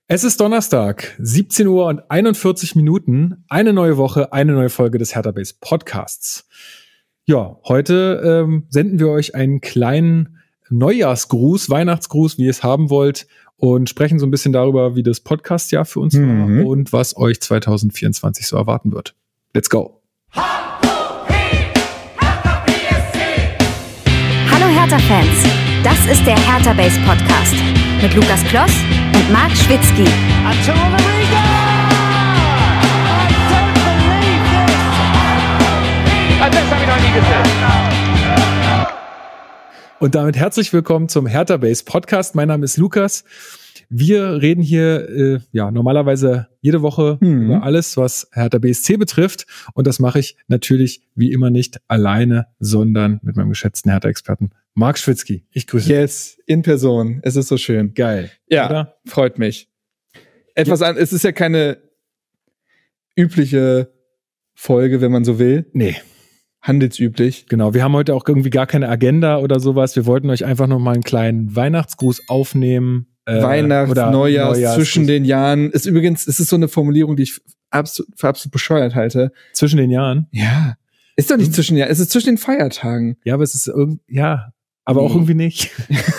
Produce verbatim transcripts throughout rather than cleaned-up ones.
Es ist Donnerstag, siebzehn Uhr und einundvierzig Minuten. Eine neue Woche, eine neue Folge des Hertha Base Podcasts. Ja, heute ähm, senden wir euch einen kleinen Neujahrsgruß, Weihnachtsgruß, wie ihr es haben wollt, und sprechen so ein bisschen darüber, wie das Podcast-Jahr für uns Mhm. war und was euch zwanzig vierundzwanzig so erwarten wird. Let's go! Hallo Hertha-Fans, das ist der Hertha Base Podcast mit Lukas Kloss und Marc Schwitzky. Und damit herzlich willkommen zum Hertha Base Podcast. Mein Name ist Lukas. Wir reden hier äh, ja normalerweise jede Woche Mhm. über alles, was Hertha B S C betrifft. Und das mache ich natürlich wie immer nicht alleine, sondern mit meinem geschätzten Hertha-Experten Marc Schwitzky. Ich grüße Yes, in Person. Es ist so schön. dich. Geil. Ja, Oder? freut mich. Etwas an, es ist ja keine übliche Folge, wenn man so will. Nee, Handelsüblich. genau. Wir haben heute auch irgendwie gar keine Agenda oder sowas. Wir wollten euch einfach noch mal einen kleinen Weihnachtsgruß aufnehmen. Äh, Weihnachts-, oder Neujahrs-, Neujahrs- zwischen den Jahren. Ist übrigens, es ist so eine Formulierung, die ich absolut, für absolut bescheuert halte. Zwischen den Jahren. Ja. Ist doch nicht Mhm. zwischen den Jahren, es ist zwischen den Feiertagen. Ja, aber es ist irgendwie, ja, aber auch Nee. irgendwie nicht.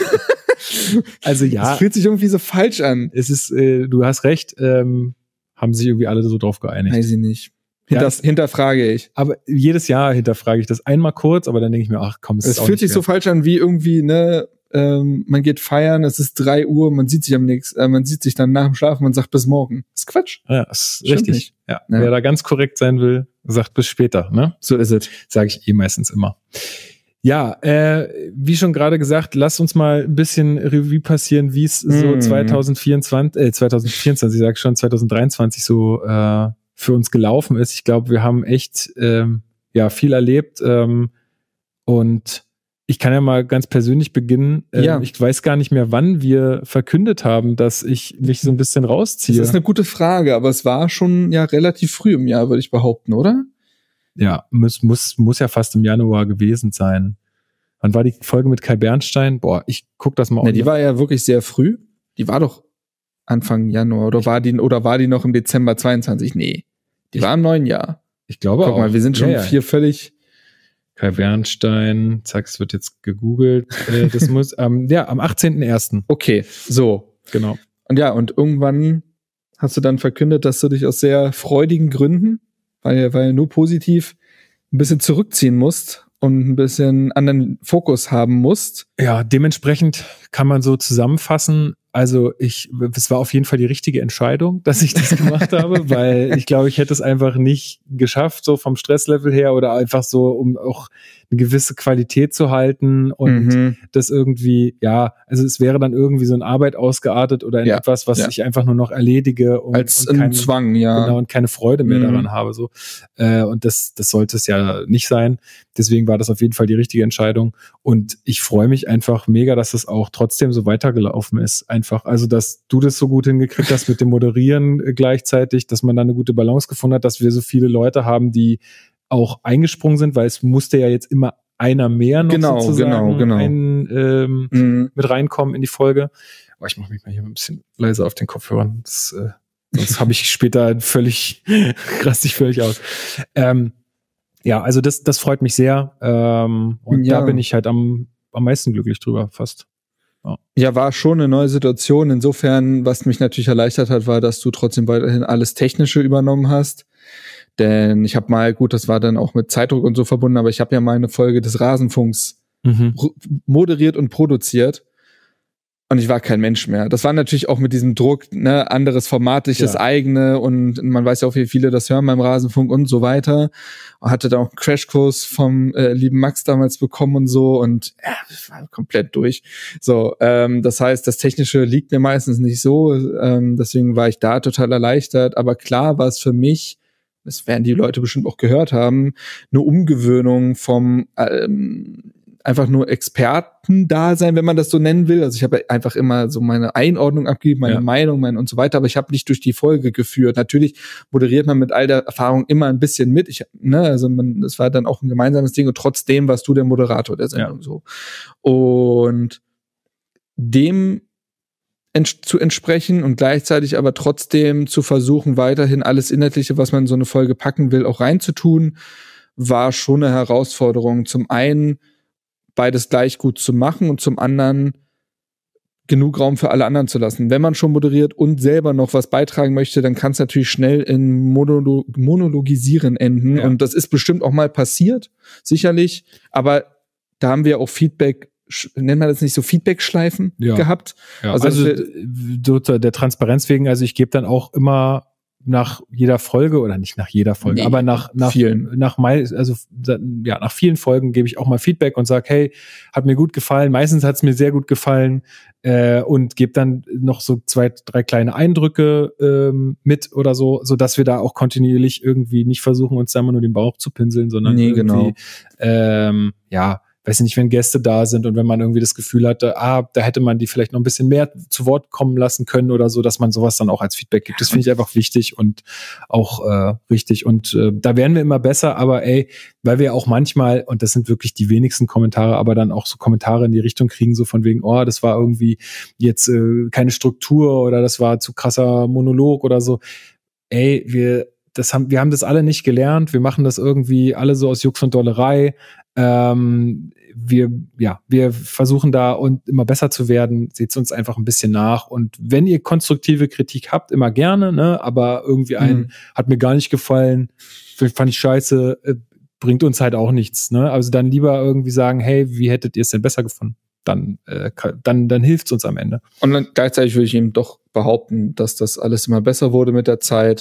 Also ja. Es fühlt sich irgendwie so falsch an. Es ist, äh, du hast recht, ähm, haben sich irgendwie alle so drauf geeinigt. Weiß ich nicht. Ja, Das hinterfrage ich. aber jedes Jahr hinterfrage ich das einmal kurz, aber dann denke ich mir, ach komm, es, Es ist auch fühlt nicht sich so wert. falsch an wie irgendwie, ne, ähm, man geht feiern, es ist drei Uhr, man sieht sich am nächsten, äh, man sieht sich dann nach dem Schlafen und sagt bis morgen. Das ist Quatsch. Ja, ist Stimmt richtig. nicht. Ja. Ja. Wer da ganz korrekt sein will, sagt bis später, ne? So ist es. Sage ich eh meistens immer. Ja, äh, wie schon gerade gesagt, lasst uns mal ein bisschen Revue passieren, wie es so Mhm. zwanzig vierundzwanzig, äh, zwanzig vierundzwanzig, ich sag schon, zwanzig dreiundzwanzig so äh, für uns gelaufen ist. Ich glaube, wir haben echt ähm, ja viel erlebt ähm, und ich kann ja mal ganz persönlich beginnen. Ähm, Ja. Ich weiß gar nicht mehr, wann wir verkündet haben, dass ich mich so ein bisschen Das rausziehe. ist eine gute Frage, aber es war schon ja relativ früh im Jahr, würde ich behaupten, oder? Ja, muss, muss, muss ja fast im Januar gewesen sein. Wann war die Folge mit Kai Bernstein? Boah, ich guck das mal Ne, die war ja wirklich sehr früh. Die war doch Anfang Januar oder war die oder war die noch im Dezember zweiundzwanzig? Nee. Die Ich- war im neuen Jahr. Ich glaube Guck auch. mal, wir sind schon Ja, ja. vier völlig. Kai Bernstein, zack, es wird jetzt gegoogelt. Äh, das muss, ähm, ja, am achtzehnten ersten Okay, so. Genau. Und ja, und irgendwann hast du dann verkündet, dass du dich aus sehr freudigen Gründen, weil, weil nur positiv, ein bisschen zurückziehen musst und ein bisschen anderen Fokus haben musst. Ja, dementsprechend kann man so zusammenfassen. Also ich, es war auf jeden Fall die richtige Entscheidung, dass ich das gemacht habe, weil ich glaube, ich hätte es einfach nicht geschafft, so vom Stresslevel her oder einfach so, um auch eine gewisse Qualität zu halten und Mhm. das irgendwie, ja, also es wäre dann irgendwie so in Arbeit ausgeartet oder in Ja, etwas, was ja. ich einfach nur noch erledige und, Als und ein keinen- Zwang, ja. Genau, und keine Freude mehr Mhm. daran habe. So. Äh, und das, das sollte es ja nicht sein. Deswegen war das auf jeden Fall die richtige Entscheidung. Und ich freue mich einfach mega, dass es auch trotzdem so weitergelaufen ist. Einfach, also dass du das so gut hingekriegt hast mit dem Moderieren äh, gleichzeitig, dass man da eine gute Balance gefunden hat, dass wir so viele Leute haben, die auch eingesprungen sind, weil es musste ja jetzt immer einer mehr noch Genau, sozusagen genau, genau. Ein, ähm, Mhm. mit reinkommen in die Folge. Aber ich mache mich mal hier ein bisschen leiser auf den Kopfhörern. Das, äh, sonst habe ich später völlig, raste ich völlig aus. Ähm, ja, also das, das freut mich sehr. Ähm, und Ja. da bin ich halt am, am meisten glücklich drüber, fast. Ja, war schon eine neue Situation. Insofern, was mich natürlich erleichtert hat, war, dass du trotzdem weiterhin alles Technische übernommen hast. Denn ich habe mal, gut, das war dann auch mit Zeitdruck und so verbunden, aber ich habe ja mal eine Folge des Rasenfunks Mhm. pro- moderiert und produziert. Und ich war kein Mensch mehr. Das war natürlich auch mit diesem Druck, ne, anderes Format, sich das Ja. eigene, und man weiß ja auch, wie viele das hören beim Rasenfunk und so weiter. Und hatte dann auch einen Crashkurs vom äh, lieben Max damals bekommen und so, und ja, ich war komplett durch. So, ähm, das heißt, das Technische liegt mir meistens nicht so, ähm, deswegen war ich da total erleichtert. Aber klar war es für mich, das werden die Leute bestimmt auch gehört haben, eine Umgewöhnung vom ähm, einfach nur Experten-Dasein, wenn man das so nennen will. Also ich habe einfach immer so meine Einordnung abgegeben, meine Ja. Meinung, mein und so weiter, aber ich habe nicht durch die Folge geführt. Natürlich moderiert man mit all der Erfahrung immer ein bisschen mit. Ich, ne, also man, das war dann auch ein gemeinsames Ding, und trotzdem warst du der Moderator der Sendung, Ja. so. Und dem ents- zu entsprechen und gleichzeitig aber trotzdem zu versuchen, weiterhin alles Inhaltliche, was man in so eine Folge packen will, auch reinzutun, war schon eine Herausforderung. Zum einen beides gleich gut zu machen und zum anderen genug Raum für alle anderen zu lassen. Wenn man schon moderiert und selber noch was beitragen möchte, dann kann es natürlich schnell in Monolo- Monologisieren enden. Ja. Und das ist bestimmt auch mal passiert, sicherlich. Aber da haben wir auch Feedback, nennt man das nicht so, Feedback-Schleifen ja. gehabt. Ja. Also, also wir, der Transparenz wegen, also ich gebe dann auch immer nach jeder Folge oder nicht nach jeder Folge, nee, aber nach nach vielen. nach mal also ja nach vielen Folgen gebe ich auch mal Feedback und sage, hey, hat mir gut gefallen. Meistens hat es mir sehr gut gefallen äh, und gebe dann noch so zwei, drei kleine Eindrücke ähm, mit oder so, so dass wir da auch kontinuierlich irgendwie nicht versuchen, uns da immer nur den Bauch zu pinseln, sondern nee, irgendwie genau. ähm, ja weiß nicht, wenn Gäste da sind und wenn man irgendwie das Gefühl hatte, ah, da hätte man die vielleicht noch ein bisschen mehr zu Wort kommen lassen können oder so, dass man sowas dann auch als Feedback gibt. Das finde ich einfach wichtig und auch äh, richtig. Und äh, da werden wir immer besser, aber ey, weil wir auch manchmal, und das sind wirklich die wenigsten Kommentare, aber dann auch so Kommentare in die Richtung kriegen, so von wegen, oh, das war irgendwie jetzt äh, keine Struktur oder das war zu krasser Monolog oder so. Ey, wir das haben, wir haben das alle nicht gelernt. Wir machen das irgendwie alle so aus Jux und Dollerei. Ähm, wir, ja, wir versuchen da und immer besser zu werden. Seht uns einfach ein bisschen nach. Und wenn ihr konstruktive Kritik habt, immer gerne, ne? Aber irgendwie ein, mhm. hat mir gar nicht gefallen, fand ich scheiße, äh, bringt uns halt auch nichts, ne? Also dann lieber irgendwie sagen, hey, wie hättet ihr es denn besser gefunden? Dann, äh, dann, dann hilft's uns am Ende. Und dann gleichzeitig würde ich eben doch behaupten, dass das alles immer besser wurde mit der Zeit.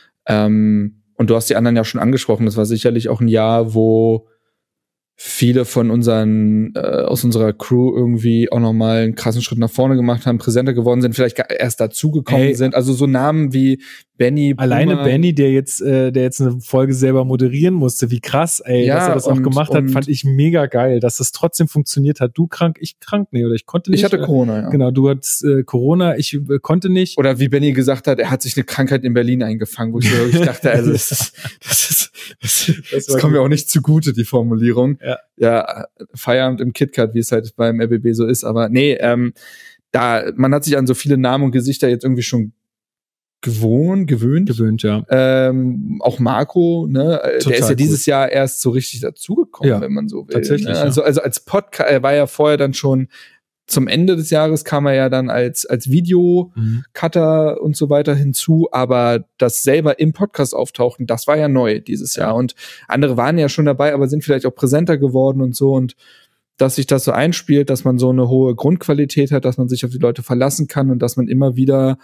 Ähm, und du hast die anderen ja schon angesprochen. Das war sicherlich auch ein Jahr, wo viele von unseren, äh, aus unserer Crew irgendwie auch nochmal einen krassen Schritt nach vorne gemacht haben, präsenter geworden sind, vielleicht erst dazugekommen hey, sind. Also so Namen wie Benny. Alleine Puma. Benny, der jetzt, äh, der jetzt eine Folge selber moderieren musste, wie krass, ey, ja, dass er das und, auch gemacht hat, fand ich mega geil, dass das trotzdem funktioniert hat. Du krank, ich krank, nee, oder ich konnte nicht. Ich hatte Corona, ja. Genau, du hattest äh, Corona, ich äh, konnte nicht. Oder wie Benny gesagt hat, er hat sich eine Krankheit in Berlin eingefangen, wo ich so wirklich dachte, also das ist, das ist, das, das, das kommt mir auch nicht zugute, die Formulierung. Ja, ja Feierabend im KitKat, wie es halt beim R B B so ist, aber nee, ähm, da, man hat sich an so viele Namen und Gesichter jetzt irgendwie schon gewohnt, gewöhnt. Gewöhnt, ja. Ähm, auch Marco, ne, Total der ist ja dieses cool. Jahr erst so richtig dazugekommen, ja, wenn man so will. Tatsächlich, ne? ja. Also, also als Podcast, er war ja vorher dann schon, zum Ende des Jahres kam er ja dann als, als Video-Cutter mhm. und so weiter hinzu, aber das selber im Podcast auftauchen, das war ja neu dieses Jahr. Und andere waren ja schon dabei, aber sind vielleicht auch präsenter geworden und so, und dass sich das so einspielt, dass man so eine hohe Grundqualität hat, dass man sich auf die Leute verlassen kann und dass man immer wieder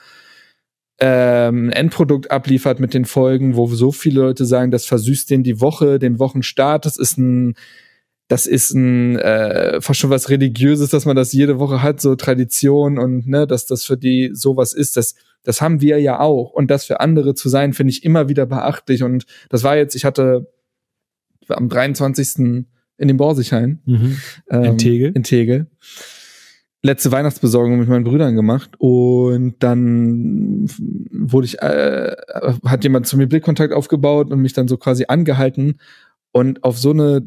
ähm, ein Endprodukt abliefert mit den Folgen, wo so viele Leute sagen, das versüßt denen die Woche, den Wochenstart. Das ist ein, das ist ein äh, fast schon was Religiöses, dass man das jede Woche hat, so Tradition, und ne, dass das für die sowas ist. Das, das haben wir ja auch. Und das für andere zu sein, finde ich immer wieder beachtlich. Und das war jetzt, ich hatte am dreiundzwanzigsten in dem Borsighain. Mhm. Ähm, in Tegel. In Tegel. Letzte Weihnachtsbesorgung mit meinen Brüdern gemacht, und dann wurde ich, äh, hat jemand zu mir Blickkontakt aufgebaut und mich dann so quasi angehalten und auf so eine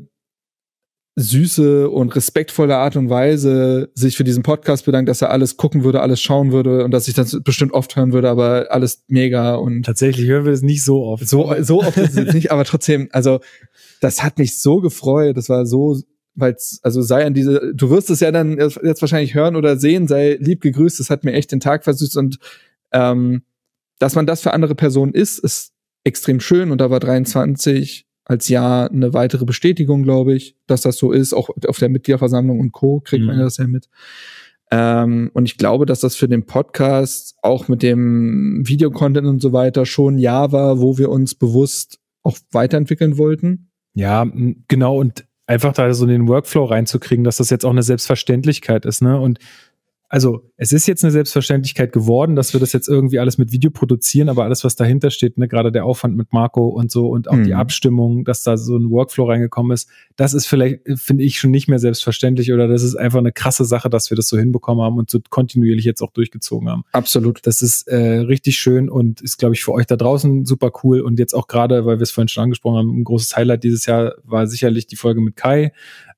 süße und respektvolle Art und Weise sich für diesen Podcast bedankt, dass er alles gucken würde, alles schauen würde und dass ich das bestimmt oft hören würde, aber alles mega. Und tatsächlich hören wir das nicht so oft. So, so oft ist es jetzt nicht, aber trotzdem, also das hat mich so gefreut, das war so, weil also sei an diese, du wirst es ja dann jetzt wahrscheinlich hören oder sehen, sei lieb gegrüßt, das hat mir echt den Tag versüßt, und ähm, dass man das für andere Personen ist, ist extrem schön, und da war dreiundzwanzig als Jahr eine weitere Bestätigung, glaube ich, dass das so ist, auch auf der Mitgliederversammlung und Co. kriegt mhm. man das ja mit. Ähm, und ich glaube, dass das für den Podcast auch mit dem Videocontent und so weiter schon ein Jahr war, wo wir uns bewusst auch weiterentwickeln wollten. Ja, genau, und einfach da so in den Workflow reinzukriegen, dass das jetzt auch eine Selbstverständlichkeit ist, ne? Und also es ist jetzt eine Selbstverständlichkeit geworden, dass wir das jetzt irgendwie alles mit Video produzieren, aber alles, was dahinter steht, ne, gerade der Aufwand mit Marco und so und auch mhm. die Abstimmung, dass da so ein Workflow reingekommen ist, das ist vielleicht, finde ich, schon nicht mehr selbstverständlich, oder das ist einfach eine krasse Sache, dass wir das so hinbekommen haben und so kontinuierlich jetzt auch durchgezogen haben. Absolut. Das ist äh, richtig schön und ist, glaube ich, für euch da draußen super cool, und jetzt auch gerade, weil wir es vorhin schon angesprochen haben, ein großes Highlight dieses Jahr war sicherlich die Folge mit Kai.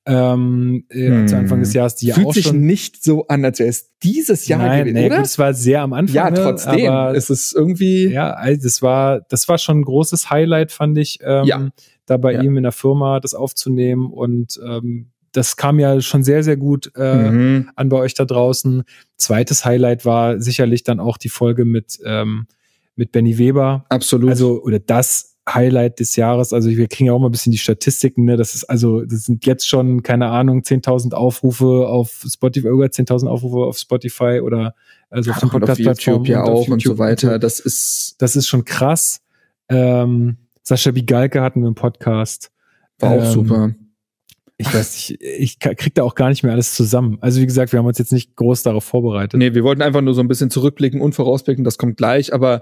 ähm, hm. zu Anfang des Jahres, die ja Fühlt auch sich schon nicht so an, als wäre es dieses Jahr Nein, gewesen, nee, oder? Gut, es war sehr am Anfang. Ja, trotzdem. Ne, aber es ist irgendwie. Ja, also das war, das war schon ein großes Highlight, fand ich, ähm, ja. da bei ja. ihm in der Firma das aufzunehmen. Und ähm, das kam ja schon sehr, sehr gut äh, mhm. an bei euch da draußen. Zweites Highlight war sicherlich dann auch die Folge mit, ähm, mit Benny Weber. Absolut. Also, oder das Highlight des Jahres. Also wir kriegen ja auch mal ein bisschen die Statistiken, ne? Das ist also, das sind jetzt schon, keine Ahnung, zehntausend Aufrufe auf Spotify, über zehntausend Aufrufe auf Spotify oder also ja, auf den Podcast-Plattformen. YouTube ja auch YouTube und so weiter. Das ist, das ist schon krass. Ähm, Sascha Bigalke hatten wir im Podcast. War auch ähm, super. Ich weiß nicht, ich krieg da auch gar nicht mehr alles zusammen. Also wie gesagt, wir haben uns jetzt nicht groß darauf vorbereitet. Nee, wir wollten einfach nur so ein bisschen zurückblicken und vorausblicken, das kommt gleich, aber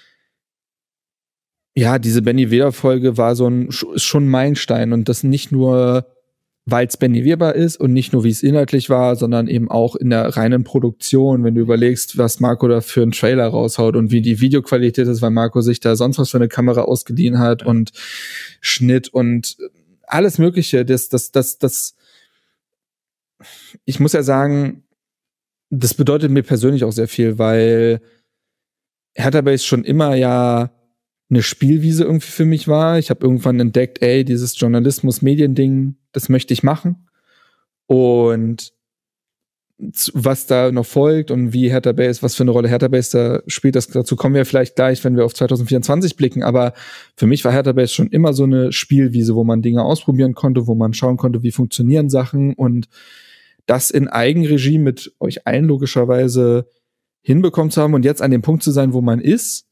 ja, diese Benny Weber-Folge war so ein, ist schon ein Meilenstein und das nicht nur, weil es Benny Weber ist und nicht nur, wie es inhaltlich war, sondern eben auch in der reinen Produktion, wenn du überlegst, was Marco da für einen Trailer raushaut und wie die Videoqualität ist, weil Marco sich da sonst was für eine Kamera ausgeliehen hat und Schnitt und alles Mögliche, das, das, das, das, ich muss ja sagen, das bedeutet mir persönlich auch sehr viel, weil Hertha Base schon immer ja eine Spielwiese irgendwie für mich war. Ich habe irgendwann entdeckt, ey, dieses Journalismus-Medien-Ding, das möchte ich machen. Und was da noch folgt und wie Hertha Base, was für eine Rolle Hertha Base da spielt, das, dazu kommen wir vielleicht gleich, wenn wir auf zwanzig vierundzwanzig blicken. Aber für mich war Hertha Base schon immer so eine Spielwiese, wo man Dinge ausprobieren konnte, wo man schauen konnte, wie funktionieren Sachen und das in Eigenregie mit euch allen logischerweise hinbekommen zu haben und jetzt an dem Punkt zu sein, wo man ist.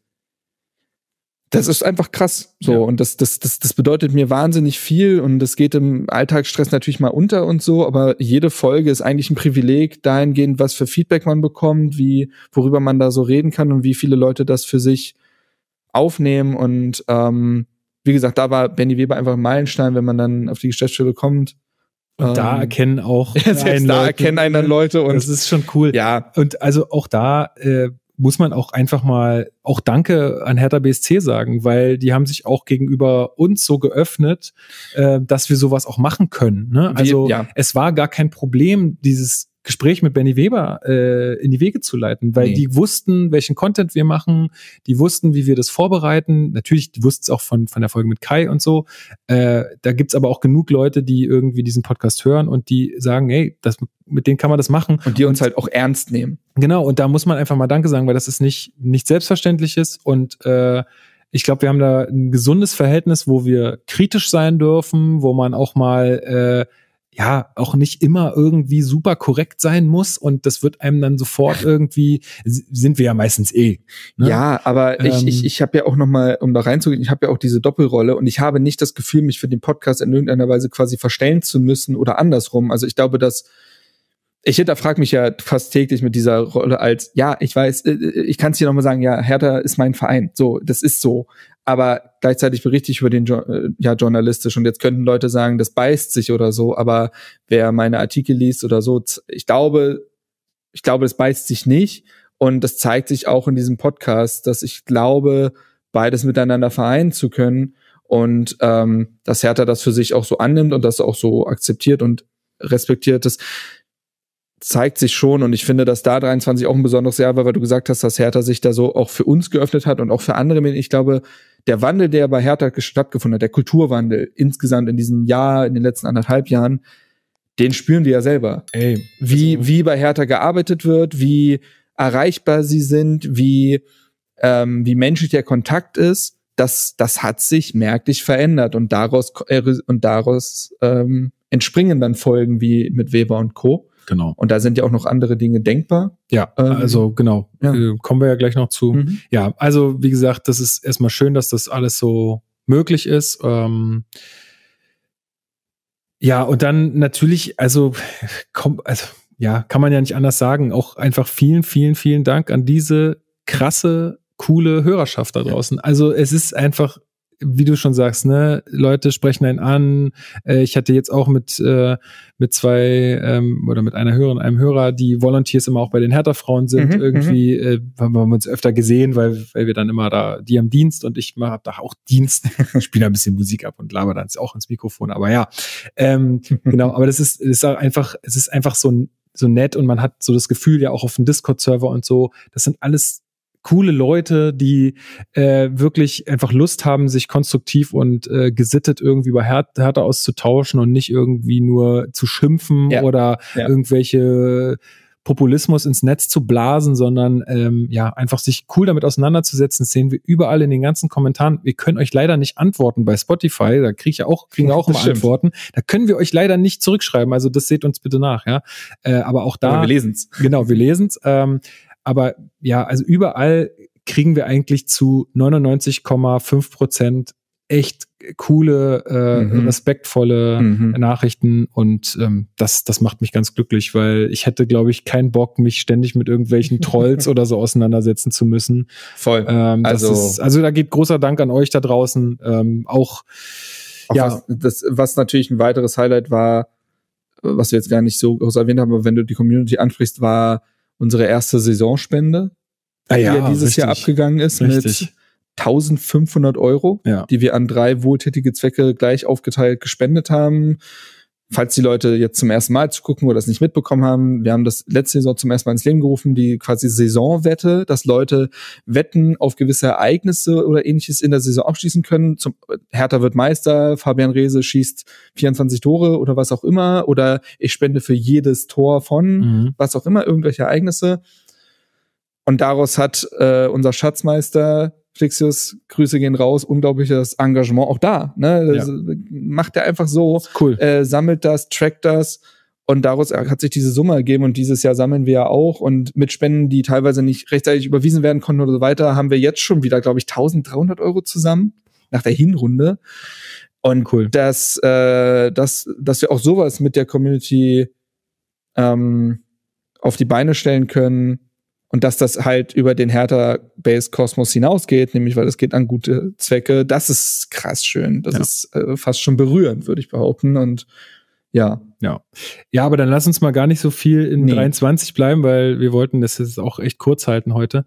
Das ist einfach krass. So. Ja. Und das, das, das, das bedeutet mir wahnsinnig viel und das geht im Alltagsstress natürlich mal unter und so, aber jede Folge ist eigentlich ein Privileg dahingehend, was für Feedback man bekommt, wie, worüber man da so reden kann und wie viele Leute das für sich aufnehmen. Und ähm, wie gesagt, da war Benny Weber einfach ein Meilenstein, wenn man dann auf die Geschäftsstelle kommt. Und da ähm, erkennen auch selbst da Leute, erkennen einen dann Leute und das ist schon cool. Ja. Und also auch da äh, muss man auch einfach mal auch Danke an Hertha B S C sagen, weil die haben sich auch gegenüber uns so geöffnet, äh, dass wir sowas auch machen können. Ne? Also Wie, ja. es war gar kein Problem, dieses Gespräch mit Benny Weber äh, in die Wege zu leiten, weil nee. die wussten, welchen Content wir machen, die wussten, wie wir das vorbereiten. Natürlich, die wussten es auch von von der Folge mit Kai und so. Äh, da gibt's aber auch genug Leute, die irgendwie diesen Podcast hören und die sagen, hey, das, mit denen kann man das machen. Und die uns und, halt auch ernst nehmen. Genau, und da muss man einfach mal Danke sagen, weil das ist nicht nicht Selbstverständliches und äh, ich glaube, wir haben da ein gesundes Verhältnis, wo wir kritisch sein dürfen, wo man auch mal äh, ja, auch nicht immer irgendwie super korrekt sein muss und das wird einem dann sofort irgendwie, sind wir ja meistens eh. Ne? Ja, aber ähm, ich, ich, ich habe ja auch noch mal, um da reinzugehen, ich habe ja auch diese Doppelrolle und ich habe nicht das Gefühl, mich für den Podcast in irgendeiner Weise quasi verstellen zu müssen oder andersrum. Also ich glaube, dass ich hinterfrage mich ja fast täglich mit dieser Rolle als, ja, ich weiß, ich kann es hier nochmal sagen, ja, Hertha ist mein Verein, so, das ist so. Aber gleichzeitig berichte ich über den, ja, journalistisch und jetzt könnten Leute sagen, das beißt sich oder so, aber wer meine Artikel liest oder so, ich glaube, ich glaube, das beißt sich nicht und das zeigt sich auch in diesem Podcast, dass ich glaube, beides miteinander vereinen zu können und ähm, dass Hertha das für sich auch so annimmt und das auch so akzeptiert und respektiert, das zeigt sich schon und ich finde, dass da dreiundzwanzig auch ein besonderes Jahr war, weil du gesagt hast, dass Hertha sich da so auch für uns geöffnet hat und auch für andere Medien. Ich glaube, der Wandel, der bei Hertha stattgefunden hat, der Kulturwandel insgesamt in diesem Jahr, in den letzten anderthalb Jahren, den spüren wir ja selber. Ey, wie, wie bei Hertha gearbeitet wird, wie erreichbar sie sind, wie, ähm, wie menschlich der Kontakt ist, das, das hat sich merklich verändert und daraus, äh, und daraus ähm, entspringen dann Folgen wie mit Weber und Co. Genau. Und da sind ja auch noch andere Dinge denkbar. Ja, ähm, also genau. Ja. Äh, kommen wir ja gleich noch zu. Mhm. Ja, also wie gesagt, das ist erstmal schön, dass das alles so möglich ist. Ähm, ja, und dann natürlich, also, komm, also ja, kann man ja nicht anders sagen. Auch einfach vielen, vielen, vielen Dank an diese krasse, coole Hörerschaft da draußen. Also es ist einfach wie du schon sagst, ne, Leute sprechen einen an. Äh, ich hatte jetzt auch mit äh, mit zwei ähm, oder mit einer Hörerin, einem Hörer, die Volunteers immer auch bei den Hertha-Frauen sind. Mhm, irgendwie äh, haben wir uns öfter gesehen, weil weil wir dann immer da, die haben Dienst und ich mache da auch Dienst. Ich spiele ein bisschen Musik ab und laber dann auch ins Mikrofon. Aber ja, ähm, genau. Aber das ist, das ist einfach, es ist einfach so so nett und man hat so das Gefühl ja auch auf dem Discord-Server und so. Das sind alles coole Leute, die äh, wirklich einfach Lust haben, sich konstruktiv und äh, gesittet irgendwie über Her- Hertha auszutauschen und nicht irgendwie nur zu schimpfen ja. oder ja. irgendwelche Populismus ins Netz zu blasen, sondern ähm, ja, einfach sich cool damit auseinanderzusetzen. Das sehen wir überall in den ganzen Kommentaren. Wir können euch leider nicht antworten bei Spotify, da krieg ich ja auch, kriegen wir auch immer Antworten. Da können wir euch leider nicht zurückschreiben, also das seht uns bitte nach, ja. Äh, aber auch da. Aber wir lesen's. Genau, wir lesen's. Ähm, Aber ja, also überall kriegen wir eigentlich zu neunundneunzig Komma fünf Prozent echt coole, äh, mhm. respektvolle mhm. Nachrichten und ähm, das, das macht mich ganz glücklich, weil ich hätte, glaube ich, keinen Bock, mich ständig mit irgendwelchen Trolls oder so auseinandersetzen zu müssen. Voll. Ähm, also, ist, also da geht großer Dank an euch da draußen. Ähm, auch, auch ja. Was, das, was natürlich ein weiteres Highlight war, was wir jetzt gar nicht so groß erwähnt haben, aber wenn du die Community ansprichst, war unsere erste Saisonspende, ah, ja, die ja dieses richtig. Jahr abgegangen ist richtig. mit eintausendfünfhundert Euro, ja. die wir an drei wohltätige Zwecke gleich aufgeteilt gespendet haben. Falls die Leute jetzt zum ersten Mal zugucken oder das nicht mitbekommen haben, wir haben das letzte Saison zum ersten Mal ins Leben gerufen, die quasi Saisonwette, dass Leute Wetten auf gewisse Ereignisse oder ähnliches in der Saison abschließen können. Zum, Hertha wird Meister, Fabian Reese schießt vierundzwanzig Tore oder was auch immer, oder ich spende für jedes Tor von, mhm. was auch immer, irgendwelche Ereignisse. Und daraus hat äh, unser Schatzmeister Flixius, Grüße gehen raus, unglaubliches Engagement auch da. Ne? Das ja. macht er einfach so, cool. äh, sammelt das, trackt das und daraus hat sich diese Summe ergeben und dieses Jahr sammeln wir ja auch und mit Spenden, die teilweise nicht rechtzeitig überwiesen werden konnten oder so weiter, haben wir jetzt schon wieder, glaube ich, eintausenddreihundert Euro zusammen nach der Hinrunde. Und cool. dass, äh, dass, dass wir auch sowas mit der Community ähm, auf die Beine stellen können, und dass das halt über den Hertha-Base-Kosmos hinausgeht, nämlich weil es geht an gute Zwecke, das ist krass schön. Das ja. ist äh, fast schon berührend, würde ich behaupten. Und ja. Ja. Ja, aber dann lass uns mal gar nicht so viel in nee. dreiundzwanzig bleiben, weil wir wollten das jetzt auch echt kurz halten heute.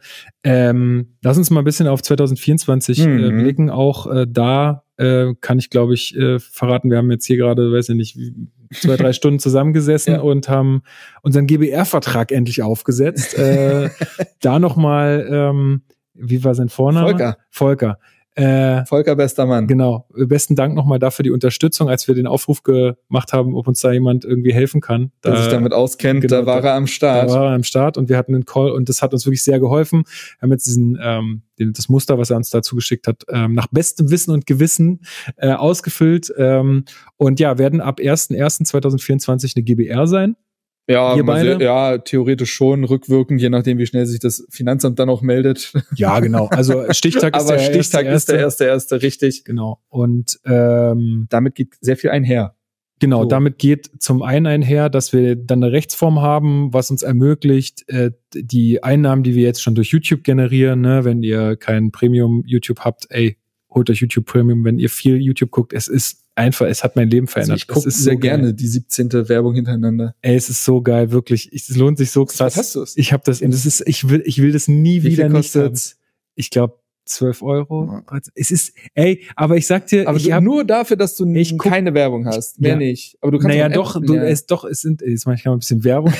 Ähm, lass uns mal ein bisschen auf zwanzig vierundzwanzig mhm. äh, blicken. Auch äh, da äh, kann ich, glaube ich, äh, verraten, wir haben jetzt hier gerade, weiß ich nicht, zwei, drei Stunden zusammengesessen ja. und haben unseren G B R-Vertrag endlich aufgesetzt. äh, da nochmal, ähm, wie war sein Vorname? Volker. Volker. Äh, Volker, bester Mann. Genau. Besten Dank nochmal dafür die Unterstützung, als wir den Aufruf gemacht haben, ob uns da jemand irgendwie helfen kann. Der da, sich damit auskennt, genau, da war er am Start. Da war er am Start und wir hatten einen Call und das hat uns wirklich sehr geholfen. Wir haben jetzt diesen, ähm, den, das Muster, was er uns dazu geschickt hat, ähm, nach bestem Wissen und Gewissen äh, ausgefüllt ähm, und ja, werden ab erster erster zweitausendvierundzwanzig eine G B R sein. Ja, sehr, ja, theoretisch schon, rückwirkend, je nachdem, wie schnell sich das Finanzamt dann auch meldet. Ja, genau. Also Stichtag ist Aber der Stichtag erste, ist der erste, erste, richtig. Genau. Und ähm, damit geht sehr viel einher. Genau, so. Damit geht zum einen einher, dass wir dann eine Rechtsform haben, was uns ermöglicht, äh, die Einnahmen, die wir jetzt schon durch YouTube generieren, ne, wenn ihr kein Premium-YouTube habt, ey, holt euch YouTube Premium, wenn ihr viel YouTube guckt, es ist einfach, es hat mein Leben verändert. Also ich gucke sehr so gerne geil. Die siebzehnte Werbung hintereinander. Ey, es ist so geil, wirklich. Es lohnt sich so krass. Was hast du es? Ich habe das, und das ist, ich will, ich will das nie Wie wieder viel nicht haben. Ich glaube zwölf Euro. Es ist, ey, aber ich sag dir, aber ich hab, nur dafür, dass du ich guck, keine Werbung hast, mehr ja. nicht. Aber du kannst naja, doch, du, ja. es doch, es sind, jetzt mache ich mal ein bisschen Werbung.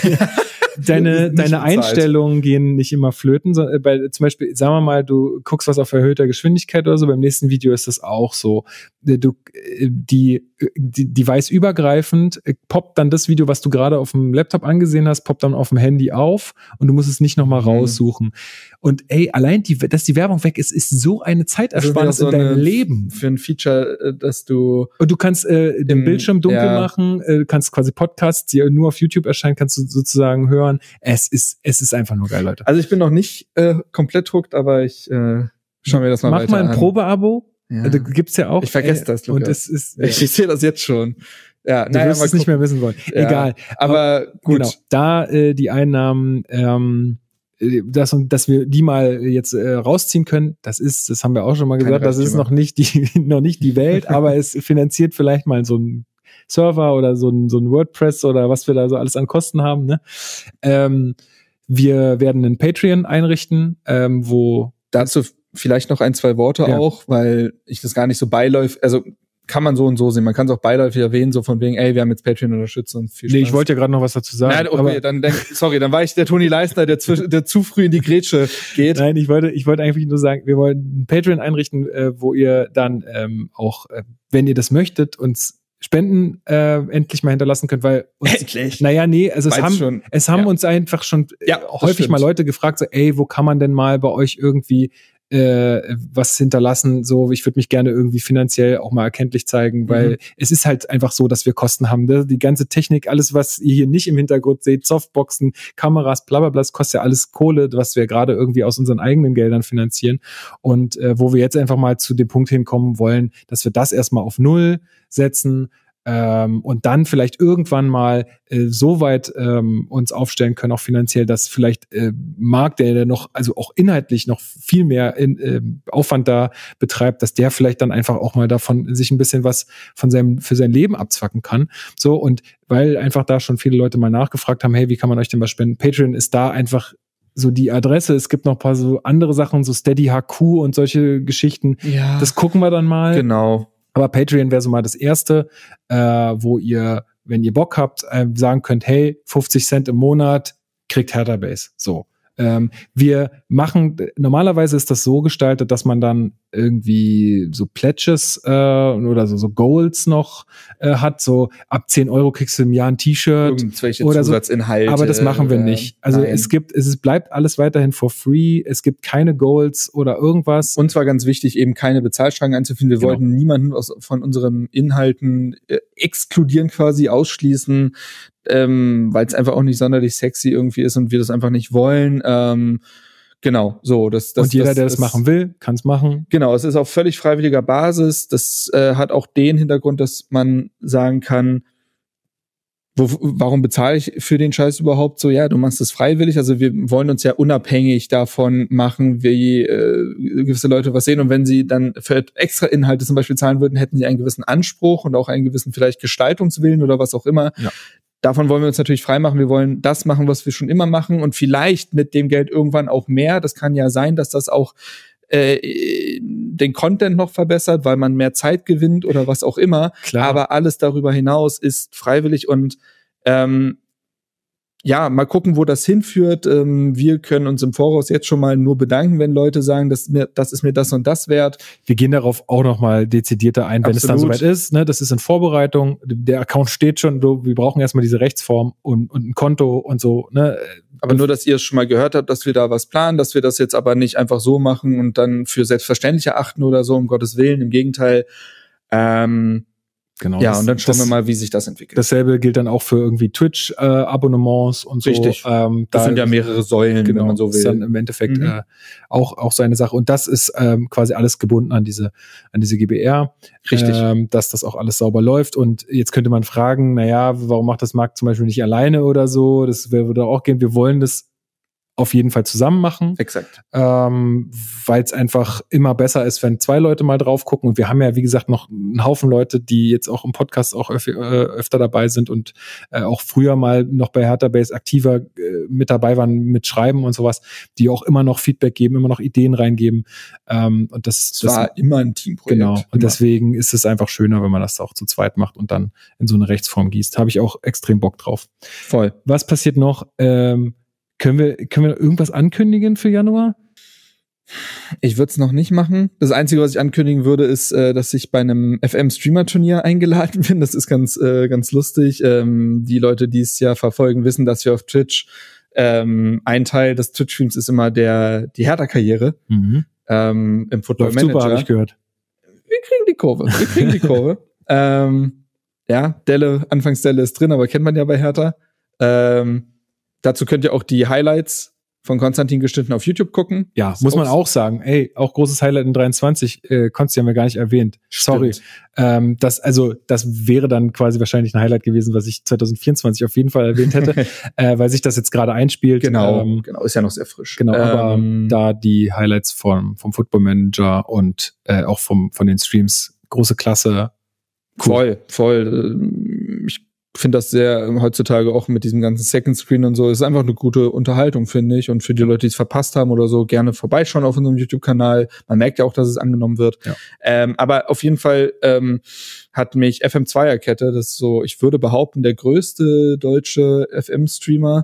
Deine, deine Einstellungen gehen nicht immer flöten. So, bei, zum Beispiel, sagen wir mal, du guckst was auf erhöhter Geschwindigkeit oder so, beim nächsten Video ist das auch so. Du, die, die device-übergreifend poppt dann das Video, was du gerade auf dem Laptop angesehen hast, poppt dann auf dem Handy auf und du musst es nicht nochmal raussuchen. Mhm. Und ey, allein, die, dass die Werbung weg ist, ist so eine Zeitersparnis also in deinem eine, Leben. Für ein Feature, dass du und du kannst äh, den im, Bildschirm dunkel ja. machen, äh, kannst quasi Podcasts, die nur auf YouTube erscheinen, kannst du sozusagen hören. Es ist, es ist einfach nur geil, Leute. Also ich bin noch nicht äh, komplett hooked, aber ich äh, schau mir das mal Mach weiter mal ein an. Probeabo. Ja. Da gibt's ja auch. Ich vergesse das, Lukas. Und es ist, ja. Ich, ich sehe das jetzt schon. Ja, du wirst es nicht mehr wissen wollen. Ja, Egal. Aber gut. Genau. Da äh, die Einnahmen ähm, dass, dass wir die mal jetzt äh, rausziehen können, das ist, das haben wir auch schon mal gesagt, das ist noch nicht die, noch nicht die Welt, aber es finanziert vielleicht mal so ein Server oder so ein, so ein WordPress oder was wir da so alles an Kosten haben. Ne? Ähm, wir werden einen Patreon einrichten, ähm, wo dazu vielleicht noch ein, zwei Worte ja. auch, weil ich das gar nicht so beiläufig, also kann man so und so sehen. Man kann es auch beiläufig erwähnen, so von wegen, ey, wir haben jetzt Patreon unterstützt und viel Spaß. Nee, ich wollte ja gerade noch was dazu sagen. Nein, okay, aber dann, dann, sorry, dann war ich der Toni Leistner, der zu, der zu früh in die Grätsche geht. Nein, ich wollte, ich wollte eigentlich nur sagen, wir wollen ein Patreon einrichten, äh, wo ihr dann ähm, auch, äh, wenn ihr das möchtet, uns Spenden äh, endlich mal hinterlassen könnt, weil uns, endlich. Naja, nee, also es Weiß haben, schon. es haben ja. uns einfach schon ja, häufig stimmt. mal Leute gefragt, so, ey, wo kann man denn mal bei euch irgendwie äh, was hinterlassen? So, ich würde mich gerne irgendwie finanziell auch mal erkenntlich zeigen, weil mhm. es ist halt einfach so, dass wir Kosten haben. Ne? Die ganze Technik, alles, was ihr hier nicht im Hintergrund seht, Softboxen, Kameras, bla bla bla, das kostet ja alles Kohle, was wir gerade irgendwie aus unseren eigenen Geldern finanzieren. Und äh, wo wir jetzt einfach mal zu dem Punkt hinkommen wollen, dass wir das erstmal auf Null setzen, Ähm, und dann vielleicht irgendwann mal äh, so weit ähm, uns aufstellen können, auch finanziell, dass vielleicht äh, Marc, der, der noch, also auch inhaltlich noch viel mehr in, äh, Aufwand da betreibt, dass der vielleicht dann einfach auch mal davon sich ein bisschen was von seinem, für sein Leben abzwacken kann. So, und weil einfach da schon viele Leute mal nachgefragt haben, hey, wie kann man euch denn was spenden? Patreon ist da einfach so die Adresse. Es gibt noch ein paar so andere Sachen, so Steady H Q und solche Geschichten. Ja. Das gucken wir dann mal. Genau. Aber Patreon wäre so mal das Erste, äh, wo ihr, wenn ihr Bock habt, äh, sagen könnt, hey, fünfzig Cent im Monat, kriegt Hertha Base. So. Ähm, wir machen, normalerweise ist das so gestaltet, dass man dann irgendwie so Pledges äh, oder so, so Goals noch äh, hat, so ab zehn Euro kriegst du im Jahr ein T-Shirt irgendwelche oder Zusatzinhalte. So. Aber das machen wir nicht. Also nein. es gibt, es bleibt alles weiterhin for free, es gibt keine Goals oder irgendwas. Und zwar ganz wichtig, eben keine Bezahlschranken einzuführen. Wir genau. wollten niemanden aus, von unseren Inhalten äh, exkludieren, quasi ausschließen, ähm, weil es einfach auch nicht sonderlich sexy irgendwie ist und wir das einfach nicht wollen. Ähm, genau, so. Das, das, und jeder, das, der das, das machen will, kann es machen. Genau, es ist auf völlig freiwilliger Basis. Das äh, hat auch den Hintergrund, dass man sagen kann, Wo, warum bezahle ich für den Scheiß überhaupt so? Ja, du machst es freiwillig. Also wir wollen uns ja unabhängig davon machen, wie äh, gewisse Leute was sehen. Und wenn sie dann für extra Inhalte zum Beispiel zahlen würden, hätten sie einen gewissen Anspruch und auch einen gewissen vielleicht Gestaltungswillen oder was auch immer. Ja. Davon wollen wir uns natürlich freimachen. Wir wollen das machen, was wir schon immer machen und vielleicht mit dem Geld irgendwann auch mehr. Das kann ja sein, dass das auch äh, den Content noch verbessert, weil man mehr Zeit gewinnt oder was auch immer. Klar. Aber alles darüber hinaus ist freiwillig und ähm, ja, mal gucken, wo das hinführt. Ähm, wir können uns im Voraus jetzt schon mal nur bedanken, wenn Leute sagen, das ist mir das, ist mir das und das wert. Wir gehen darauf auch noch mal dezidierter ein, wenn Absolut. Es dann soweit ist. Ne? Das ist in Vorbereitung. Der Account steht schon. Wir brauchen erstmal diese Rechtsform und, und ein Konto und so. Ne? Aber nur, dass ihr es schon mal gehört habt, dass wir da was planen, dass wir das jetzt aber nicht einfach so machen und dann für selbstverständlich erachten oder so, um Gottes Willen. Im Gegenteil. Ähm, Genau, ja, das, und dann schauen das, wir mal, wie sich das entwickelt. Dasselbe gilt dann auch für irgendwie Twitch-Abonnements äh, und so. Richtig. Ähm, das da sind ja mehrere Säulen, genau, wenn man so will. Ist dann im Endeffekt mhm. äh, auch auch seine Sache. Und das ist ähm, quasi alles gebunden an diese an diese G B R. Richtig. Ähm, dass das auch alles sauber läuft. Und jetzt könnte man fragen, naja, warum macht das Marc zum Beispiel nicht alleine oder so? Das würde auch gehen. Wir wollen das auf jeden Fall zusammen machen. Exakt. Ähm, weil es einfach immer besser ist, wenn zwei Leute mal drauf gucken. Und wir haben ja, wie gesagt, noch einen Haufen Leute, die jetzt auch im Podcast auch öf- äh, öfter dabei sind und äh, auch früher mal noch bei Hertha Base aktiver äh, mit dabei waren, mit Schreiben und sowas, die auch immer noch Feedback geben, immer noch Ideen reingeben. Ähm, und das, das war immer ein Teamprojekt. Genau. Und immer. Deswegen ist es einfach schöner, wenn man das auch zu zweit macht und dann in so eine Rechtsform gießt. Habe ich auch extrem Bock drauf. Voll. Was passiert noch? Ähm, Können wir, können wir irgendwas ankündigen für Januar? Ich würde es noch nicht machen. Das Einzige, was ich ankündigen würde, ist, äh, dass ich bei einem F M-Streamer-Turnier eingeladen bin. Das ist ganz äh, ganz lustig. Ähm, die Leute, die es ja verfolgen, wissen, dass wir auf Twitch ähm, ein Teil des Twitch-Streams ist immer der die Hertha-Karriere mhm. ähm, im Football Manager. Super, habe ich gehört. Wir kriegen die Kurve. Wir kriegen die Kurve. ähm, ja, Delle, Anfangsdelle ist drin, aber kennt man ja bei Hertha. Ähm, Dazu könnt ihr auch die Highlights von Konstantin geschnitten auf YouTube gucken. Ja, muss man auch sagen. Ey, auch großes Highlight in dreiundzwanzig, äh, Konsti haben wir gar nicht erwähnt. Sorry. Ähm, das, also, das wäre dann quasi wahrscheinlich ein Highlight gewesen, was ich zwanzig vierundzwanzig auf jeden Fall erwähnt hätte, äh, weil sich das jetzt gerade einspielt. Genau, ähm, genau, ist ja noch sehr frisch. Genau, aber ähm, da die Highlights vom, vom Football Manager und äh, auch vom, von den Streams, große Klasse. Cool. Voll, voll. Ich finde das sehr heutzutage auch mit diesem ganzen Second Screen und so. Es ist einfach eine gute Unterhaltung, finde ich. Und für die Leute, die es verpasst haben oder so, gerne vorbeischauen auf unserem YouTube-Kanal. Man merkt ja auch, dass es angenommen wird. Ja. Ähm, aber auf jeden Fall ähm, hat mich F M Zweierkette, das ist so, ich würde behaupten, der größte deutsche F M-Streamer,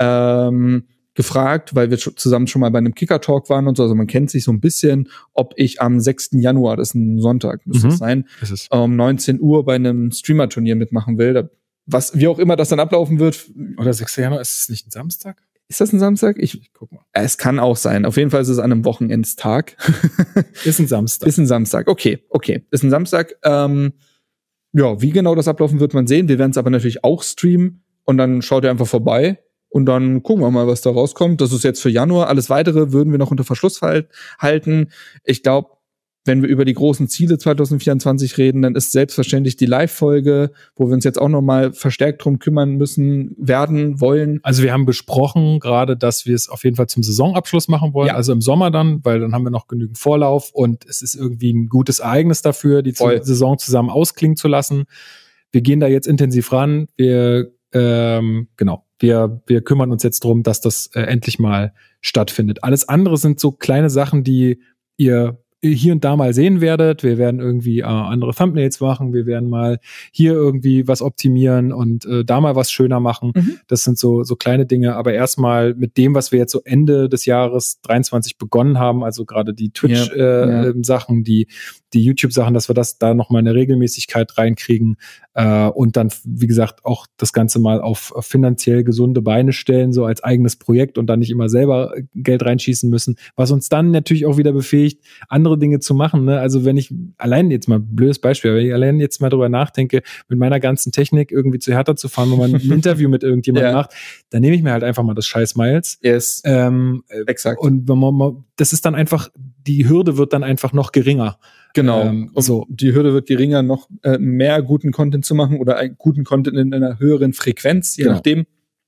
ähm, gefragt, weil wir zusammen schon mal bei einem Kicker-Talk waren und so, also man kennt sich so ein bisschen, ob ich am sechsten Januar, das ist ein Sonntag, müsste mhm. es sein, es. um neunzehn Uhr bei einem Streamer-Turnier mitmachen will. Da, was, wie auch immer das dann ablaufen wird. Oder sechster Januar, ist es nicht ein Samstag? Ist das ein Samstag? Ich, ich guck mal. Es kann auch sein. Auf jeden Fall ist es an einem Wochenendstag. Ist ein Samstag. Ist ein Samstag. Okay, okay. Ist ein Samstag. Ähm, ja, wie genau das ablaufen wird man sehen. Wir werden es aber natürlich auch streamen und dann schaut ihr einfach vorbei. Und dann gucken wir mal, was da rauskommt. Das ist jetzt für Januar. Alles Weitere würden wir noch unter Verschluss halten. Ich glaube, wenn wir über die großen Ziele zwanzig vierundzwanzig reden, dann ist selbstverständlich die Live-Folge, wo wir uns jetzt auch noch mal verstärkt drum kümmern müssen, werden, wollen. Also wir haben besprochen gerade, dass wir es auf jeden Fall zum Saisonabschluss machen wollen. Ja. Also im Sommer dann, weil dann haben wir noch genügend Vorlauf. Und es ist irgendwie ein gutes Ereignis dafür, die Voll. Saison zusammen ausklingen zu lassen. Wir gehen da jetzt intensiv ran. Wir, ähm, genau. Wir, wir kümmern uns jetzt drum, dass das äh, endlich mal stattfindet. Alles andere sind so kleine Sachen, die ihr hier und da mal sehen werdet. Wir werden irgendwie äh, andere Thumbnails machen. Wir werden mal hier irgendwie was optimieren und äh, da mal was schöner machen. Mhm. Das sind so so kleine Dinge. Aber erstmal mit dem, was wir jetzt so Ende des Jahres dreiundzwanzig begonnen haben, also gerade die Twitch-Sachen, ja, äh, ja. die die YouTube-Sachen, dass wir das da noch mal eine Regelmäßigkeit reinkriegen äh, und dann, wie gesagt, auch das Ganze mal auf, auf finanziell gesunde Beine stellen, so als eigenes Projekt und dann nicht immer selber Geld reinschießen müssen, was uns dann natürlich auch wieder befähigt, andere Dinge zu machen. Ne? Also wenn ich allein jetzt mal, blödes Beispiel, wenn ich allein jetzt mal drüber nachdenke, mit meiner ganzen Technik irgendwie zu Hertha zu fahren, wo man ein Interview mit irgendjemandem ja. macht, dann nehme ich mir halt einfach mal das scheiß Miles. Yes. Ähm, Exakt. Und wenn man mal, das ist dann einfach, die Hürde wird dann einfach noch geringer. Genau. Ähm, um so. Die Hürde wird geringer, noch äh, mehr guten Content zu machen oder einen guten Content in einer höheren Frequenz, je genau. nachdem.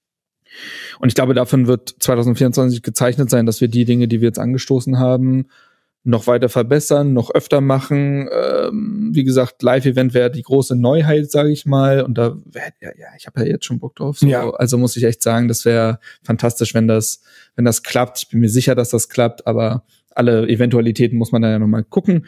Und ich glaube, davon wird zwanzig vierundzwanzig gezeichnet sein, dass wir die Dinge, die wir jetzt angestoßen haben, noch weiter verbessern, noch öfter machen. Ähm, wie gesagt, Live-Event wäre die große Neuheit, sage ich mal. Und da wär, ja, ja, ich habe ja jetzt schon Bock drauf. So. Ja. Also muss ich echt sagen, das wäre fantastisch, wenn das, wenn das klappt. Ich bin mir sicher, dass das klappt, aber alle Eventualitäten muss man da ja noch mal gucken.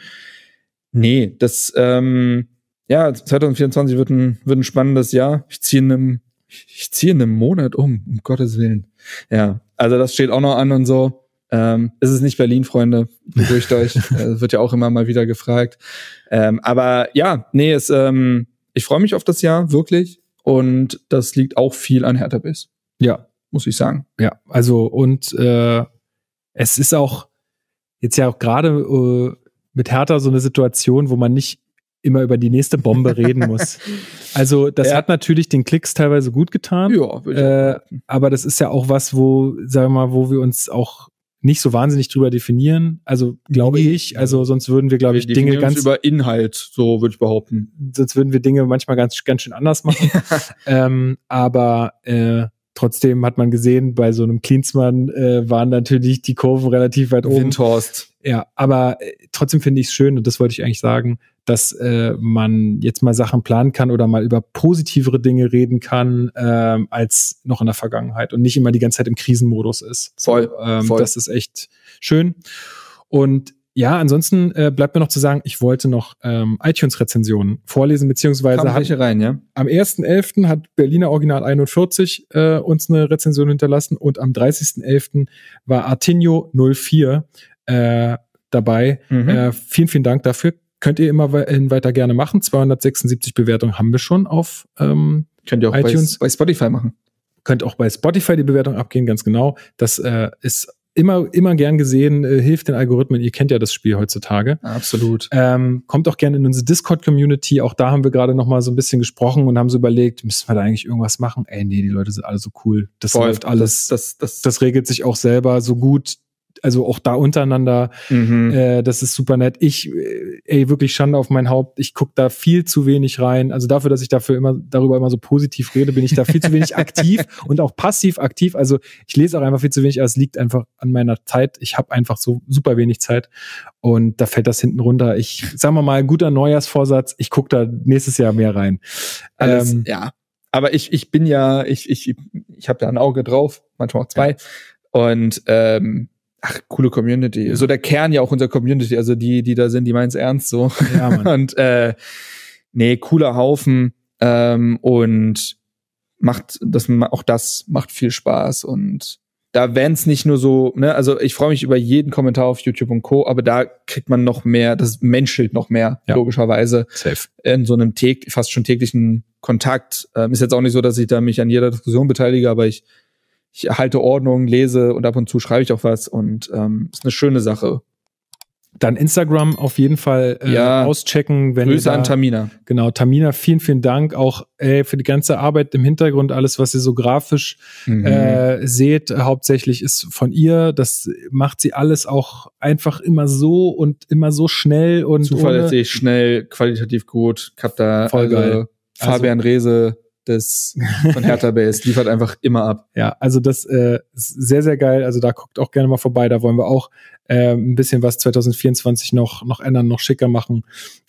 Nee, das, ähm, ja, zwanzig vierundzwanzig wird ein, wird ein spannendes Jahr. Ich ziehe in einem, ich ziehe in einem Monat um, um Gottes Willen. Ja, also das steht auch noch an und so. Ähm, es ist nicht Berlin, Freunde, beruhigt euch. äh, wird ja auch immer mal wieder gefragt. Ähm, aber ja, nee, es, ähm, ich freue mich auf das Jahr, wirklich. Und das liegt auch viel an Hertha Base. Ja. Muss ich sagen. Ja, also und äh, es ist auch jetzt ja auch gerade äh, mit Hertha so eine Situation, wo man nicht immer über die nächste Bombe reden muss. Also das ja. hat natürlich den Klicks teilweise gut getan. Ja, äh, aber das ist ja auch was, wo, sagen wir mal, wo wir uns auch nicht so wahnsinnig drüber definieren. Also glaube nee. ich, also sonst würden wir, glaube ich, wir Dinge ganz über Inhalt, so würde ich behaupten. Sonst würden wir Dinge manchmal ganz ganz schön anders machen. ähm, aber äh, trotzdem hat man gesehen, bei so einem Klinsmann äh, waren natürlich die Kurven relativ weit oben. Windhorst. Ja, aber äh, trotzdem finde ich es schön, und das wollte ich eigentlich sagen, dass äh, man jetzt mal Sachen planen kann oder mal über positivere Dinge reden kann, ähm, als noch in der Vergangenheit und nicht immer die ganze Zeit im Krisenmodus ist. Voll, so, ähm, voll. Das ist echt schön. Und ja, ansonsten äh, bleibt mir noch zu sagen, ich wollte noch ähm, iTunes-Rezensionen vorlesen, beziehungsweise Kam welche rein, ja? Am ersten elften hat Berliner Original einundvierzig äh, uns eine Rezension hinterlassen und am dreißigsten elften war Artinho null vier äh, dabei. Mhm. Äh, vielen, vielen Dank dafür. Könnt ihr immer weiter gerne machen. zweihundertsechsundsiebzig Bewertungen haben wir schon auf ähm, Könnt ihr auch iTunes. Bei, bei Spotify machen. Könnt auch bei Spotify die Bewertung abgehen, ganz genau. Das äh, ist immer, immer gern gesehen, äh, hilft den Algorithmen. Ihr kennt ja das Spiel heutzutage. Absolut. Ähm, kommt auch gerne in unsere Discord-Community. Auch da haben wir gerade noch mal so ein bisschen gesprochen und haben so überlegt, müssen wir da eigentlich irgendwas machen? Ey, nee, die Leute sind alle so cool. Das Voll. läuft alles. Das, das, das, das regelt sich auch selber so gut. Also auch da untereinander. Mhm. Äh, das ist super nett. Ich, äh, ey, wirklich Schande auf mein Haupt. Ich gucke da viel zu wenig rein. Also dafür, dass ich dafür immer darüber immer so positiv rede, bin ich da viel zu wenig aktiv und auch passiv aktiv. Also ich lese auch einfach viel zu wenig. Aber es liegt einfach an meiner Zeit. Ich habe einfach so super wenig Zeit und da fällt das hinten runter. Ich sag mal mal, guter Neujahrsvorsatz. Ich gucke da nächstes Jahr mehr rein. Alles, ähm, ja. Aber ich, ich bin ja, ich, ich, ich habe da ein Auge drauf, manchmal auch zwei. Ja. Und ähm, ach, coole Community. Ja. So der Kern ja auch unserer Community, also die, die da sind, die meinen es ernst so. Ja, Mann. Und äh, nee, cooler Haufen ähm, und macht das auch das macht viel Spaß und da wären es nicht nur so, ne, also ich freue mich über jeden Kommentar auf YouTube und Co., aber da kriegt man noch mehr, das menschelt noch mehr, ja. Logischerweise. Safe. In so einem täg- fast schon täglichen Kontakt. Ähm, ist jetzt auch nicht so, dass ich da mich an jeder Diskussion beteilige, aber ich Ich halte Ordnung, lese und ab und zu schreibe ich auch was und ähm, ist eine schöne Sache. Dann Instagram auf jeden Fall äh, ja, auschecken. Wenn Grüße da, an Tamina. Genau, Tamina, vielen, vielen Dank auch äh, für die ganze Arbeit im Hintergrund. Alles, was ihr so grafisch mhm. äh, seht, hauptsächlich ist von ihr. Das macht sie alles auch einfach immer so und immer so schnell und zuverlässig, schnell, qualitativ gut. Ich hab da voll geil. Fabian also, Reese des von Hertha Base liefert einfach immer ab. Ja, also das äh, ist sehr, sehr geil. Also da guckt auch gerne mal vorbei. Da wollen wir auch äh, ein bisschen was zwanzig vierundzwanzig noch noch ändern, noch schicker machen.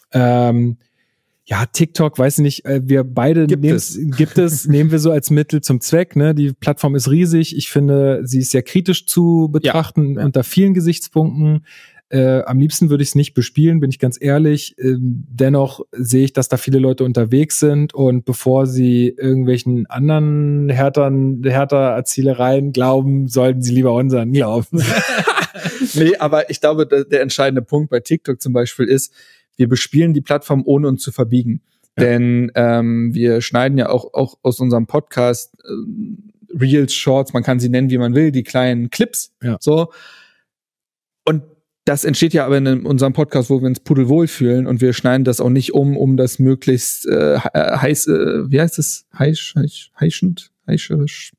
Ähm, ja, TikTok, weiß ich nicht, äh, wir beide gibt es, gibt es, nehmen wir so als Mittel zum Zweck. Ne? Die Plattform ist riesig. Ich finde, sie ist sehr kritisch zu betrachten ja, ja. unter vielen Gesichtspunkten. Äh, am liebsten würde ich es nicht bespielen, bin ich ganz ehrlich. Ähm, dennoch sehe ich, dass da viele Leute unterwegs sind und bevor sie irgendwelchen anderen härteren, härter Erzielereien glauben, sollten sie lieber unseren glauben. Nee, aber ich glaube, der, der entscheidende Punkt bei TikTok zum Beispiel ist, wir bespielen die Plattform, ohne uns zu verbiegen. Ja. Denn ähm, wir schneiden ja auch, auch aus unserem Podcast äh, Reels, Shorts, man kann sie nennen, wie man will, die kleinen Clips. Ja. So. Und das entsteht ja aber in unserem Podcast, wo wir uns pudelwohl fühlen und wir schneiden das auch nicht um, um das möglichst äh, heiß, äh, wie heißt das? Heisch, heisch, heischend, heischerisch,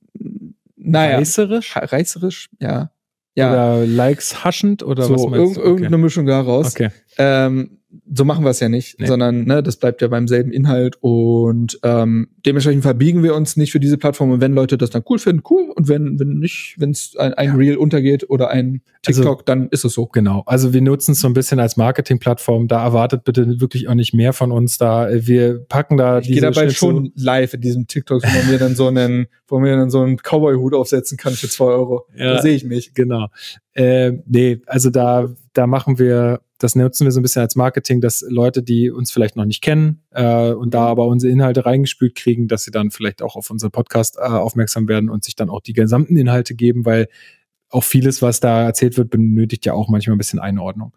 naja. Reißerisch? Reißerisch, ja. Ja. Oder Likes haschend oder so, was meinst du? Okay. Irgendeine Mischung daraus. Okay. Ähm, so machen wir es ja nicht, nee. sondern ne, das bleibt ja beim selben Inhalt und ähm, dementsprechend verbiegen wir uns nicht für diese Plattform und wenn Leute das dann cool finden, cool und wenn wenn nicht, wenn es ein, ein ja. Reel untergeht oder ein TikTok, also, dann ist es so. Genau, also wir nutzen es so ein bisschen als Marketingplattform, da erwartet bitte wirklich auch nicht mehr von uns, da wir packen da ich diese Ich gehe dabei schon live in diesem TikTok, wo man mir dann so einen, wo man mir dann so einen Cowboy-Hut aufsetzen kann für zwei Euro. Ja, da sehe ich mich. Genau. Äh, nee, also da da machen wir das nutzen wir so ein bisschen als Marketing, dass Leute, die uns vielleicht noch nicht kennen äh, und da aber unsere Inhalte reingespült kriegen, dass sie dann vielleicht auch auf unseren Podcast äh, aufmerksam werden und sich dann auch die gesamten Inhalte geben, weil auch vieles, was da erzählt wird, benötigt ja auch manchmal ein bisschen Einordnung.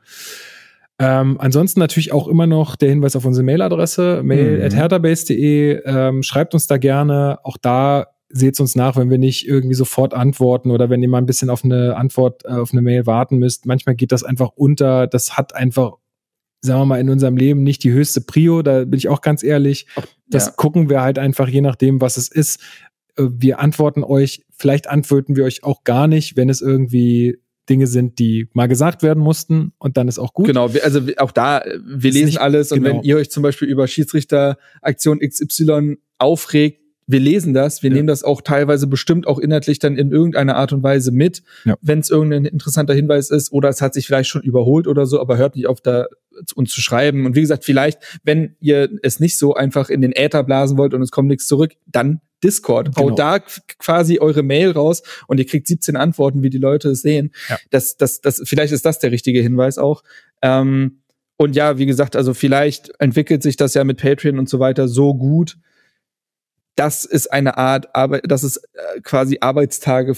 Ähm, ansonsten natürlich auch immer noch der Hinweis auf unsere Mailadresse, mail at hertabase punkt de. Ähm, schreibt uns da gerne. Auch da seht uns nach, wenn wir nicht irgendwie sofort antworten oder wenn ihr mal ein bisschen auf eine Antwort, äh, auf eine Mail warten müsst. Manchmal geht das einfach unter. Das hat einfach, sagen wir mal, in unserem Leben nicht die höchste Prio. Da bin ich auch ganz ehrlich. Das ja. gucken wir halt einfach, je nachdem, was es ist. Wir antworten euch, vielleicht antworten wir euch auch gar nicht, wenn es irgendwie Dinge sind, die mal gesagt werden mussten und dann ist auch gut. Genau, also auch da, wir ist lesen nicht, alles und genau. wenn ihr euch zum Beispiel über Schiedsrichteraktion X Y aufregt, wir lesen das, wir ja. nehmen das auch teilweise bestimmt auch inhaltlich dann in irgendeiner Art und Weise mit, ja. wenn es irgendein interessanter Hinweis ist oder es hat sich vielleicht schon überholt oder so, aber hört nicht auf, da uns zu schreiben. Und wie gesagt, vielleicht, wenn ihr es nicht so einfach in den Äther blasen wollt und es kommt nichts zurück, dann Discord. Genau. Haut da quasi eure Mail raus und ihr kriegt siebzehn Antworten, wie die Leute es sehen. Ja. Das, das, das, vielleicht ist das der richtige Hinweis auch. Ähm, und ja, wie gesagt, also vielleicht entwickelt sich das ja mit Patreon und so weiter so gut. Das ist eine Art Arbeit, das ist äh, quasi Arbeitstage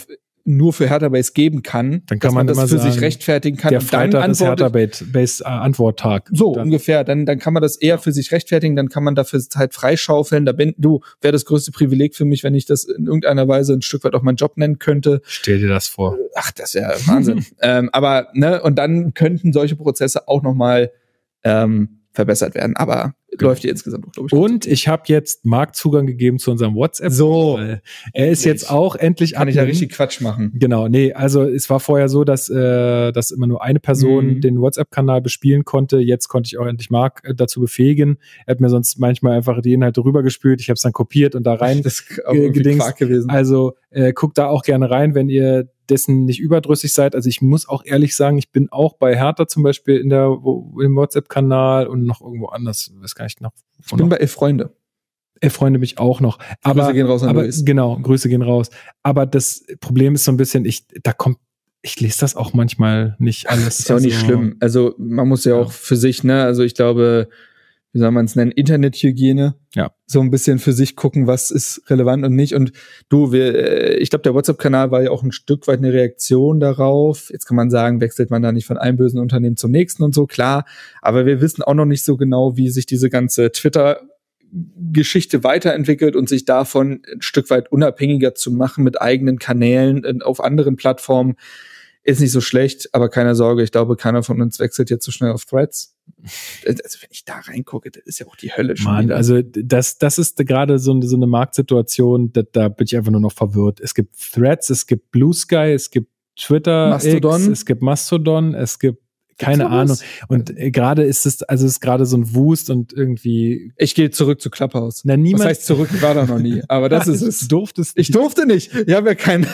nur für Hertha-Base geben kann, dann kann dass man, man das immer für sagen, sich rechtfertigen kann. Der und dann Freitag ist antwortet, Hertha-Base-Antworttag. so dann. ungefähr, dann, dann kann man das eher für sich rechtfertigen, dann kann man dafür Zeit freischaufeln. Da bin du, wäre das größte Privileg für mich, wenn ich das in irgendeiner Weise ein Stück weit auch meinen Job nennen könnte. Stell dir das vor. Ach, das wäre Wahnsinn. ähm, aber, ne, und dann könnten solche Prozesse auch nochmal ähm, verbessert werden. Aber genau. läuft ja insgesamt auch, glaube ich. Und ich habe jetzt Marc Zugang gegeben zu unserem WhatsApp. So. Er ist jetzt auch endlich Kann ich ja richtig Quatsch machen. Genau, nee, also es war vorher so, dass, äh, dass immer nur eine Person mhm. den WhatsApp-Kanal bespielen konnte. Jetzt konnte ich auch endlich Marc äh, dazu befähigen. Er hat mir sonst manchmal einfach die Inhalte rübergespült. Ich habe es dann kopiert und da rein das ist auch irgendwie Quark gewesen. Also äh, guckt da auch gerne rein, wenn ihr dessen nicht überdrüssig seid. Also ich muss auch ehrlich sagen, ich bin auch bei Hertha zum Beispiel in der wo, im WhatsApp-Kanal und noch irgendwo anders, weiß gar nicht noch. Ich bin noch. bei Elf Freunde. Elf Freunde mich auch noch. Aber, Grüße gehen raus an aber Luis. Genau, Grüße gehen raus. Aber das Problem ist so ein bisschen, ich, da kommt, ich lese das auch manchmal nicht alles. Ist ja auch nicht also, schlimm. Also man muss ja, ja auch für sich, ne, also ich glaube, wie soll man es nennen, Internethygiene. Ja. So ein bisschen für sich gucken, was ist relevant und nicht. Und du, wir, ich glaube, der WhatsApp-Kanal war ja auch ein Stück weit eine Reaktion darauf. Jetzt kann man sagen, wechselt man da nicht von einem bösen Unternehmen zum nächsten und so, klar. Aber wir wissen auch noch nicht so genau, wie sich diese ganze Twitter-Geschichte weiterentwickelt und sich davon ein Stück weit unabhängiger zu machen mit eigenen Kanälen auf anderen Plattformen. Ist nicht so schlecht, aber keine Sorge, ich glaube, keiner von uns wechselt jetzt so schnell auf Threads. Also wenn ich da reingucke, das ist ja auch die Hölle schon Mann, wieder. also das, das ist gerade so, so eine Marktsituation, da, da bin ich einfach nur noch verwirrt. Es gibt Threads, es gibt Blue Sky, es gibt Twitter, Mastodon. X, es gibt Mastodon, es gibt keine Ahnung. Und äh, gerade ist es, also es ist gerade so ein Wust und irgendwie. Ich gehe zurück zu Clubhouse. Na, niemand. Was heißt zurück? Ich war da noch nie. Aber das ist es. Du durftest nicht. Ich durfte nicht. Ich habe ja kein.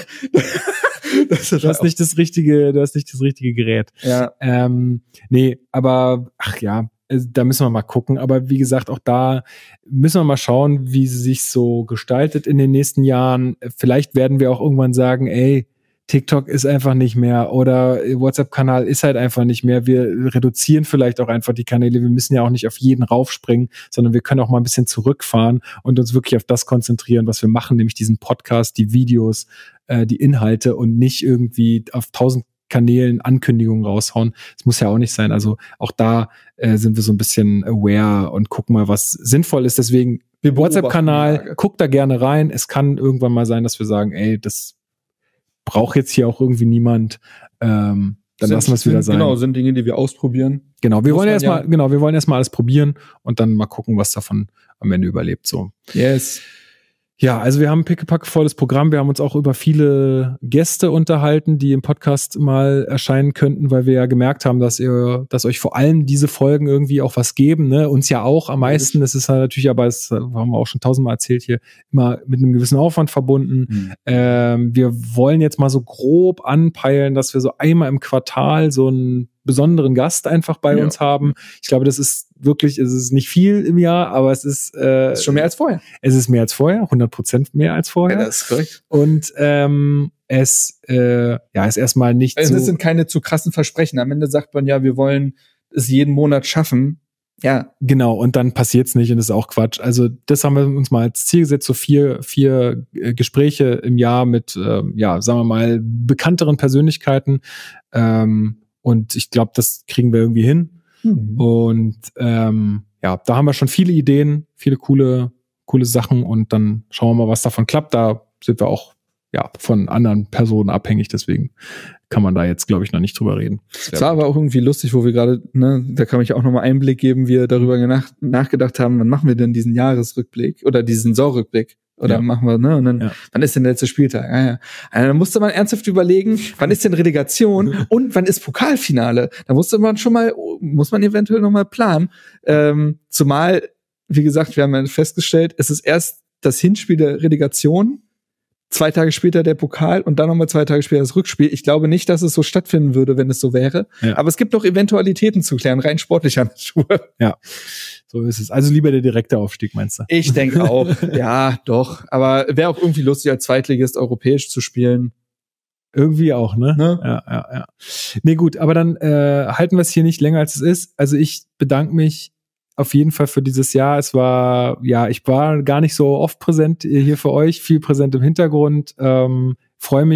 Das du hast nicht das richtige, du hast nicht das richtige Gerät. Ja. Ähm, nee, aber ach ja, da müssen wir mal gucken. Aber wie gesagt, auch da müssen wir mal schauen, wie sie sich so gestaltet in den nächsten Jahren. Vielleicht werden wir auch irgendwann sagen, ey, TikTok ist einfach nicht mehr oder WhatsApp-Kanal ist halt einfach nicht mehr. Wir reduzieren vielleicht auch einfach die Kanäle. Wir müssen ja auch nicht auf jeden raufspringen, sondern wir können auch mal ein bisschen zurückfahren und uns wirklich auf das konzentrieren, was wir machen, nämlich diesen Podcast, die Videos, äh, die Inhalte und nicht irgendwie auf tausend Kanälen Ankündigungen raushauen. Das muss ja auch nicht sein. Also auch da äh, sind wir so ein bisschen aware und gucken mal, was sinnvoll ist. Deswegen WhatsApp-Kanal, guckt da gerne rein. Es kann irgendwann mal sein, dass wir sagen, ey, das braucht jetzt hier auch irgendwie niemand, ähm, dann sind, lassen wir es wieder sein. Genau, sind Dinge, die wir ausprobieren. Genau, wir wollen erstmal, ja. genau, wir wollen erstmal alles probieren und dann mal gucken, was davon am Ende überlebt, so. Yes. Ja, also wir haben ein pickepackevolles Programm. Wir haben uns auch über viele Gäste unterhalten, die im Podcast mal erscheinen könnten, weil wir ja gemerkt haben, dass ihr, dass euch vor allem diese Folgen irgendwie auch was geben, ne? Uns ja auch am meisten. Das ist halt natürlich, aber das haben wir auch schon tausendmal erzählt hier, immer mit einem gewissen Aufwand verbunden. Mhm. Ähm, wir wollen jetzt mal so grob anpeilen, dass wir so einmal im Quartal so einen besonderen Gast einfach bei ja. uns haben. Ich glaube, das ist wirklich, es ist nicht viel im Jahr, aber es ist, äh, ist schon mehr als vorher. Es ist mehr als vorher, hundert Prozent mehr als vorher. Ja, das ist korrekt. Und ähm, es äh, ja, ist erstmal nicht also so. Es sind keine zu krassen Versprechen. Am Ende sagt man ja, wir wollen es jeden Monat schaffen. Ja. Genau, und dann passiert's nicht und das ist auch Quatsch. Also das haben wir uns mal als Ziel gesetzt, so vier, vier äh, Gespräche im Jahr mit, äh, ja, sagen wir mal, bekannteren Persönlichkeiten. Ähm, und ich glaube, das kriegen wir irgendwie hin. Mhm. Und ähm, ja, da haben wir schon viele Ideen, viele coole, coole Sachen und dann schauen wir mal, was davon klappt. Da sind wir auch ja von anderen Personen abhängig, deswegen kann man da jetzt, glaube ich, noch nicht drüber reden. Es war aber auch irgendwie lustig, wo wir gerade, ne, da kann ich auch nochmal Einblick geben, wie wir darüber nach, nachgedacht haben, wann machen wir denn diesen Jahresrückblick oder diesen Saisonrückblick? Oder ja. machen wir, ne? Und dann, ja. wann ist denn der letzte Spieltag? Ah, ja. Also dann musste man ernsthaft überlegen, wann ist denn Relegation und wann ist Pokalfinale? Da musste man schon mal, muss man eventuell noch mal planen. Ähm, zumal, wie gesagt, wir haben ja festgestellt, es ist erst das Hinspiel der Relegation, zwei Tage später der Pokal und dann nochmal zwei Tage später das Rückspiel. Ich glaube nicht, dass es so stattfinden würde, wenn es so wäre. Ja. Aber es gibt noch Eventualitäten zu klären, rein sportlicher Natur. Ja, so ist es. Also lieber der direkte Aufstieg, meinst du? Ich denke auch. Ja, doch. Aber wäre auch irgendwie lustig, als Zweitligist europäisch zu spielen. Irgendwie auch, ne? ne? Ja, ja, ja. Nee, gut, aber dann äh, halten wir es hier nicht länger, als es ist. Also ich bedanke mich auf jeden Fall für dieses Jahr. Es war, ja, ich war gar nicht so oft präsent hier für euch, viel präsent im Hintergrund. Ähm, freue mich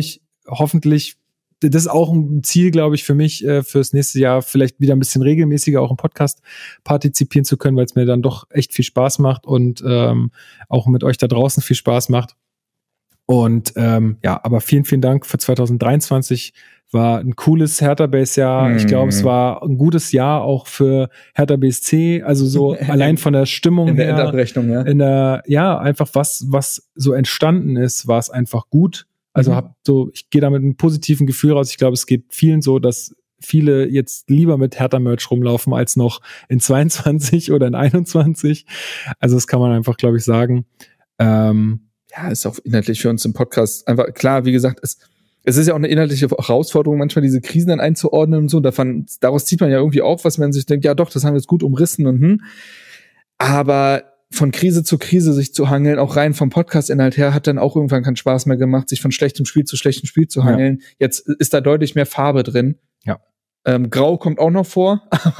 hoffentlich, das ist auch ein Ziel, glaube ich, für mich, äh, fürs nächste Jahr vielleicht wieder ein bisschen regelmäßiger auch im Podcast partizipieren zu können, weil es mir dann doch echt viel Spaß macht und ähm, auch mit euch da draußen viel Spaß macht. Und ähm, ja, aber vielen, vielen Dank für zwanzig dreiundzwanzig. War ein cooles Hertha Base-Jahr. Mm. Ich glaube, es war ein gutes Jahr auch für Hertha B S C. Also so allein von der Stimmung in der her. Endabrechnung, ja. In der, ja, einfach was, was so entstanden ist, war es einfach gut. Also Mhm. hab so, ich gehe da mit einem positiven Gefühl raus. Ich glaube, es geht vielen so, dass viele jetzt lieber mit Hertha-Merch rumlaufen als noch in zweiundzwanzig oder in einundzwanzig. Also das kann man einfach, glaube ich, sagen. Ähm, Ja, ist auch inhaltlich für uns im Podcast einfach klar, wie gesagt, es, es ist ja auch eine inhaltliche Herausforderung, manchmal diese Krisen dann einzuordnen und so. Davon, daraus zieht man ja irgendwie auch, was man sich denkt, ja doch, das haben wir jetzt gut umrissen und hm. Aber von Krise zu Krise sich zu hangeln, auch rein vom Podcast-Inhalt her, hat dann auch irgendwann keinen Spaß mehr gemacht, sich von schlechtem Spiel zu schlechtem Spiel zu hangeln. Ja. Jetzt ist da deutlich mehr Farbe drin. Ja. Ähm, Grau kommt auch noch vor.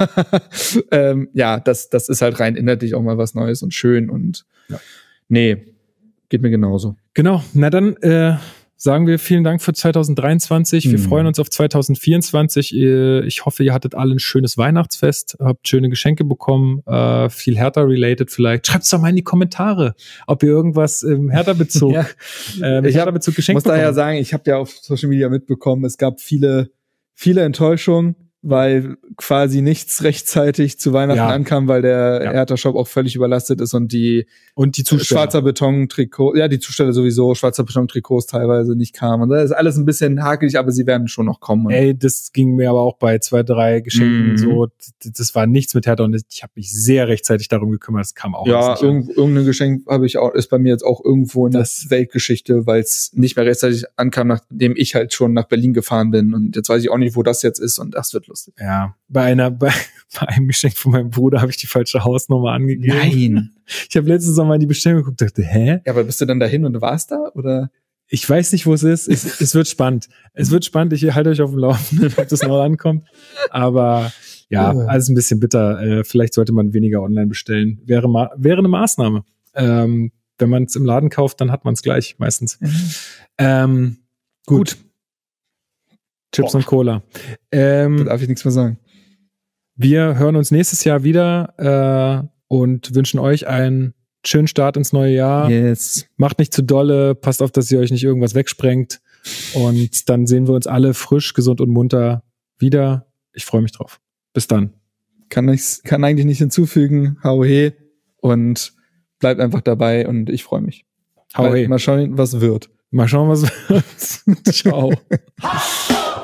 ähm, ja, das, das ist halt rein inhaltlich auch mal was Neues und schön und ja. Nee. Geht mir genauso. Genau, na dann äh, sagen wir vielen Dank für zwanzig dreiundzwanzig. Wir mhm. freuen uns auf zwanzig vierundzwanzig. Ich hoffe, ihr hattet alle ein schönes Weihnachtsfest, habt schöne Geschenke bekommen, äh, viel Hertha-related vielleicht. Schreibt's doch mal in die Kommentare, ob ihr irgendwas im Hertha-Bezug ja. äh, ich Hertha-Bezug geschenkt bekommen. Ich muss daher sagen, ich habe ja auf Social Media mitbekommen, es gab viele, viele Enttäuschungen, weil quasi nichts rechtzeitig zu Weihnachten ja. ankam, weil der ja. Hertha-Shop auch völlig überlastet ist und die und die Zusteller. Schwarzer Beton-Trikot, ja, die Zusteller sowieso, schwarzer Beton-Trikots teilweise nicht kamen. Und das ist alles ein bisschen hakelig, aber sie werden schon noch kommen. Ey, das ging mir aber auch bei zwei, drei Geschenken mhm. so. Das war nichts mit Hertha und ich habe mich sehr rechtzeitig darum gekümmert. Das kam auch. Ja, irgend, irgendein Geschenk habe ich auch, ist bei mir jetzt auch irgendwo in der Weltgeschichte, weil es nicht mehr rechtzeitig ankam, nachdem ich halt schon nach Berlin gefahren bin. Und jetzt weiß ich auch nicht, wo das jetzt ist und das wird lustig. Ja, bei einer, bei, bei einem Geschenk von meinem Bruder habe ich die falsche Hausnummer angegeben. Nein. Ich habe letztes Mal in die Bestellung geguckt und dachte, hä? Ja, aber bist du dann dahin und warst da, oder? Ich weiß nicht, wo es ist. Es, es wird spannend. Es wird spannend. Ich halte euch auf dem Laufenden, ob das noch ankommt. Aber ja, alles ein bisschen bitter. Äh, vielleicht sollte man weniger online bestellen. Wäre, ma- wäre eine Maßnahme. Ähm, wenn man es im Laden kauft, dann hat man es gleich meistens. Mhm. Ähm, gut. gut. Chips Boah. und Cola. Ähm, da darf ich nichts mehr sagen. Wir hören uns nächstes Jahr wieder äh, und wünschen euch einen schönen Start ins neue Jahr. Yes. Macht nicht zu dolle, passt auf, dass ihr euch nicht irgendwas wegsprengt. Und dann sehen wir uns alle frisch, gesund und munter wieder. Ich freue mich drauf. Bis dann. Kann, ich, kann eigentlich nicht hinzufügen. Hau he. Und bleibt einfach dabei und ich freue mich. Hau he. Mal schauen, was wird. Mal schauen, was wird. Ciao.